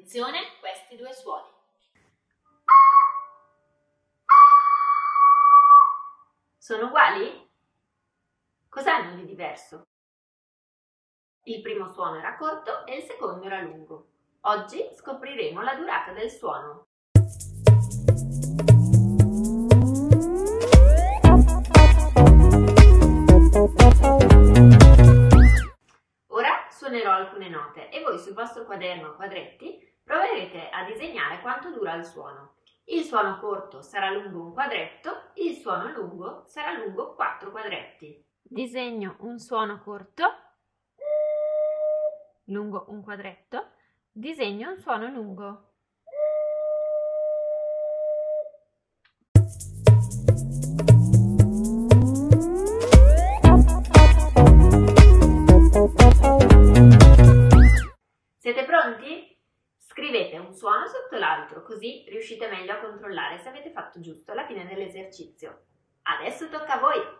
attenzione questi due suoni. Sono uguali? Cos'hanno di diverso? Il primo suono era corto e il secondo era lungo. Oggi scopriremo la durata del suono. Ora suonerò alcune note e voi sul vostro quaderno a quadretti proverete a disegnare quanto dura il suono. Il suono corto sarà lungo un quadretto, il suono lungo sarà lungo 4 quadretti. Disegno un suono corto lungo un quadretto, disegno un suono lungo. Siete pronti? Scrivete un suono sotto l'altro, così riuscite meglio a controllare se avete fatto giusto alla fine dell'esercizio. Adesso tocca a voi!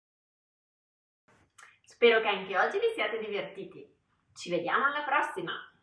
Spero che anche oggi vi siate divertiti. Ci vediamo alla prossima!